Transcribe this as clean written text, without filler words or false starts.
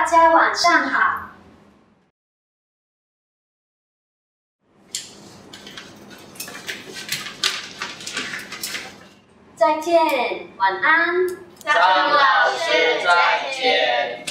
大家晚上好。再见，晚安。 张老师再见。